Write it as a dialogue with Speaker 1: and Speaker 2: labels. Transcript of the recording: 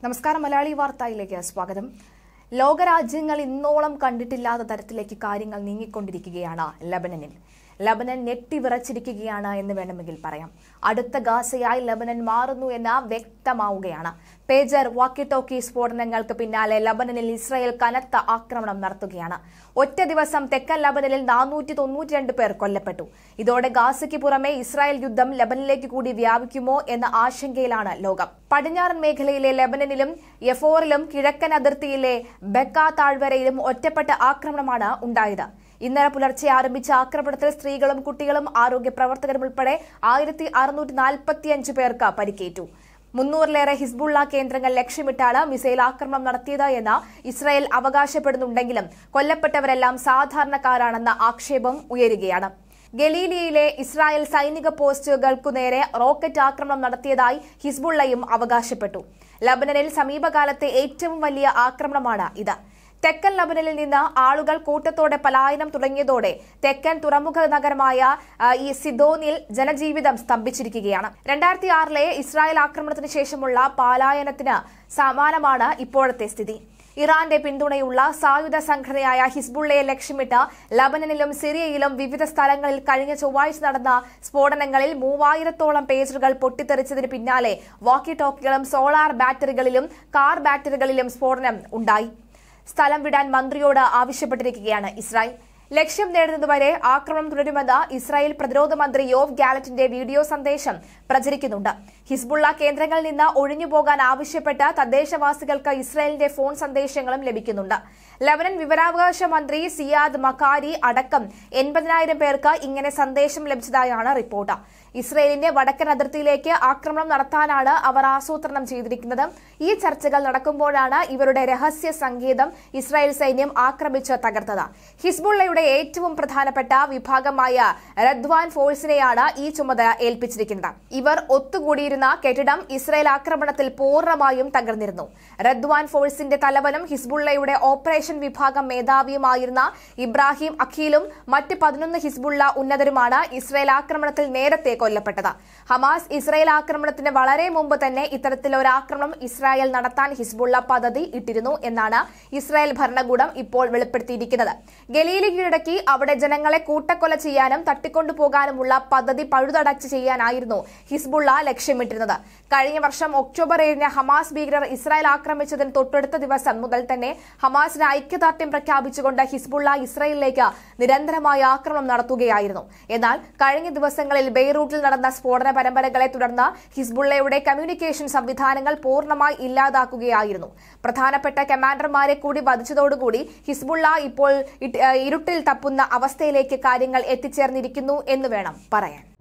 Speaker 1: നമസ്കാരം. മലയാളി വാർത്തയിലേക്ക് സ്വാഗതം. ലോകരാജ്യങ്ങൾ ഇന്നോളം കണ്ടിട്ടില്ലാത്ത തരത്തിലേക്ക് കാര്യങ്ങൾ നീങ്ങിക്കൊണ്ടിരിക്കുകയാണ് ലബനനിൽ. ലബനൻ ഞെട്ടിവിറച്ചിരിക്കുകയാണ് എന്ന് വേണമെങ്കിൽ പറയാം. അടുത്ത ഗാസയായി ലബനൻ മാറുന്നു എന്ന് വ്യക്തമാവുകയാണ്. പേജർ വാക്കി ടോക്കി സ്ഫോടനങ്ങൾക്ക് പിന്നാലെ ലബനനിൽ ഇസ്രായേൽ കനത്ത ആക്രമണം നടത്തുകയാണ്. ഒറ്റ ദിവസം തെക്കൻ ലബനനിൽ 492 പേർ കൊല്ലപ്പെട്ടു. ഇതോടെ ഗാസയ്ക്ക് പുറമെ ഇസ്രായേൽ യുദ്ധം ലബനനിലേക്ക് കൂടി വ്യാപിക്കുമോ എന്ന ആശങ്കയിലാണ് ലോകം. പടിഞ്ഞാറൻ മേഖലയിലെ ലബനനിലും യഫോറിലും കിഴക്കൻ അതിർത്തിയിലെ ബെക്ക താഴ്വരയിലും ഒറ്റപ്പെട്ട ആക്രമണമാണ് ഉണ്ടായത്. ഇന്നലെ പുലർച്ചെ ആരംഭിച്ച ആക്രമണത്തിൽ സ്ത്രീകളും കുട്ടികളും ആരോഗ്യ പ്രവർത്തകരും ഉൾപ്പെടെ 1645 പേർക്ക് പരിക്കേറ്റു. 300-ലേറെ ഹിസ്ബുള്ള കേന്ദ്രങ്ങൾ ലക്ഷ്യമിട്ടാണ് മിസൈൽ ആക്രമണം നടത്തിയത് എന്ന് ഇസ്രായേൽ അവകാശപ്പെടുന്നുണ്ടെങ്കിലും കൊല്ലപ്പെട്ടവരെല്ലാം സാധാരണക്കാരാണെന്ന ആക്ഷേപം ഉയരുകയാണ്. ഗലീലിയയിലെ ഇസ്രായേൽ സൈനിക പോസ്റ്റുകൾക്കു നേരെ റോക്കറ്റ് ആക്രമണം നടത്തിയതായി ഹിസ്ബുള്ളയും അവകാശപ്പെട്ടു. ലബനനിൽ സമീപകാലത്തെ ഏറ്റവും വലിയ ആക്രമണമാണ് ഇത്. തെക്കൻ ലബനനിൽ നിന്ന് ആളുകൾ കൂട്ടത്തോടെ പലായനം തുടങ്ങിയതോടെ തെക്കൻ തുറമുഖ നഗരമായ ഈ സിദോനിൽ ജനജീവിതം സ്തംഭിച്ചിരിക്കുകയാണ്. 2006-ലെ ഇസ്രായേൽ ആക്രമണത്തിന് ശേഷമുള്ള പലായനത്തിന് സമാനമാണ് ഇപ്പോഴത്തെ സ്ഥിതി. ഇറാന്റെ പിന്തുണയുള്ള സായുധ സംഘടനയായ ഹിസ്ബുള്ളയെ ലക്ഷ്യമിട്ട് ലബനനിലും സിറിയയിലും വിവിധ സ്ഥലങ്ങളിൽ കഴിഞ്ഞ ചൊവ്വാഴ്ച നടന്ന സ്ഫോടനങ്ങളിൽ 3000-ഓളം പേജറുകൾ പൊട്ടിത്തെറിച്ചതിന് പിന്നാലെ വാക്കി ടോക്കികളും സോളാർ ബാറ്ററികളിലും കാർ ബാറ്ററികളിലും സ്ഫോടനം ഉണ്ടായി. സ്ഥലം വിടാൻ മന്ത്രിയോട് ആവശ്യപ്പെട്ടിരിക്കുകയാണ് ഇസ്രായേൽ. ലക്ഷ്യം നേടുന്നതുവരെ ആക്രമണം തുടരുമെന്ന് ഇസ്രായേൽ പ്രതിരോധ മന്ത്രി യോവ് ഗാലറ്റിന്റെ വീഡിയോ സന്ദേശം പ്രചരിക്കുന്നുണ്ട്. ഹിസ്ബുള്ള കേന്ദ്രങ്ങളിൽ നിന്ന് ഒഴിഞ്ഞുപോകാൻ ആവശ്യപ്പെട്ട് തദ്ദേശവാസികൾക്ക് ഇസ്രായേലിന്റെ ഫോൺ സന്ദേശങ്ങളും ലഭിക്കുന്നുണ്ട്. ലബനൻ വിവരാവകാശ മന്ത്രി സിയാദ് മക്കാരി അടക്കം 80,000 പേർക്ക് ഇങ്ങനെ സന്ദേശം ലഭിച്ചതായാണ് റിപ്പോർട്ട്. ഇസ്രായേലിന്റെ വടക്കൻ അതിർത്തിയിലേക്ക് ആക്രമണം നടത്താനാണ് അവർ ആസൂത്രണം ചെയ്തിരിക്കുന്നത്. ഈ ചർച്ചകൾ നടക്കുമ്പോഴാണ് ഇവരുടെ രഹസ്യ സങ്കേതം ഇസ്രായേൽ സൈന്യം ആക്രമിച്ച് തകർത്തത്. ഹിസ്ബുള്ളയുടെ ഏറ്റവും പ്രധാനപ്പെട്ട വിഭാഗമായ റദ്വാൻ ഫോഴ്സിനെയാണ് ഈ ചുമതല ഏൽപ്പിച്ചിരിക്കുന്നത്. ഇവർ ഒത്തുകൂടിയിരുന്ന കെട്ടിടം ഇസ്രായേൽ ആക്രമണത്തിൽ പൂർണ്ണമായും തകർന്നിരുന്നു. റദ്വാൻ ഫോഴ്സിന്റെ തലവനും ഹിസ്ബുള്ളയുടെ ഓപ്പറേഷൻ വിഭാഗം മേധാവിയുമായിരുന്ന ഇബ്രാഹിം അഖീലും മറ്റ് 11 ഹിസ്ബുള്ള ഉന്നതരുമാണ് ഇസ്രായേൽ ആക്രമണത്തിൽ നേരത്തെ കൊല്ലപ്പെട്ടത്. ഹമാസ് ഇസ്രായേൽ ആക്രമണത്തിന് വളരെ മുമ്പ് തന്നെ ഇത്തരത്തിലൊരു ആക്രമണം ഇസ്രായേൽ നടത്താൻ ഹിസ്ബുള്ള പദ്ധതി ഇട്ടിരുന്നു എന്നാണ് ഇസ്രായേൽ ഭരണകൂടം ഇപ്പോൾ വെളിപ്പെടുത്തിയിരിക്കുന്നത്. ഗലീലി കീഴടക്കി അവിടെ ജനങ്ങളെ കൂട്ടക്കൊല ചെയ്യാനും തട്ടിക്കൊണ്ടുപോകാനുമുള്ള പദ്ധതി പഴുതടച്ച് ചെയ്യാനായിരുന്നു ഹിസ്ബുള്ള ലക്ഷ്യമിട്ടിരുന്നത്. കഴിഞ്ഞ വർഷം ഒക്ടോബർ 7-ന് ഹമാസ് ഭീകരർ ഇസ്രായേൽ ആക്രമിച്ചതിന് തൊട്ടടുത്ത ദിവസം മുതൽ തന്നെ ഹമാസിന് ഐക്യദാർഢ്യം പ്രഖ്യാപിച്ചുകൊണ്ട് ഹിസ്ബുള്ള ഇസ്രായേലിലേക്ക് നിരന്തരമായ ആക്രമണം നടത്തുകയായിരുന്നു. എന്നാൽ കഴിഞ്ഞ ദിവസങ്ങളിൽ ബെയ്റൂട്ടിൽ നടന്ന സ്ഫോടന പരമ്പരകളെ തുടർന്ന് ഹിസ്ബുള്ളയുടെ കമ്മ്യൂണിക്കേഷൻ സംവിധാനങ്ങൾ പൂർണ്ണമായി ഇല്ലാതാക്കുകയായിരുന്നു. പ്രധാനപ്പെട്ട കമാൻഡർമാരെ കൂടി വധിച്ചതോടുകൂടി ഹിസ്ബുള്ള ഇപ്പോൾ ഇരുട്ടിൽ തപ്പുന്ന അവസ്ഥയിലേക്ക് കാര്യങ്ങൾ എത്തിച്ചേർന്നിരിക്കുന്നു എന്ന് വേണം പറയാൻ.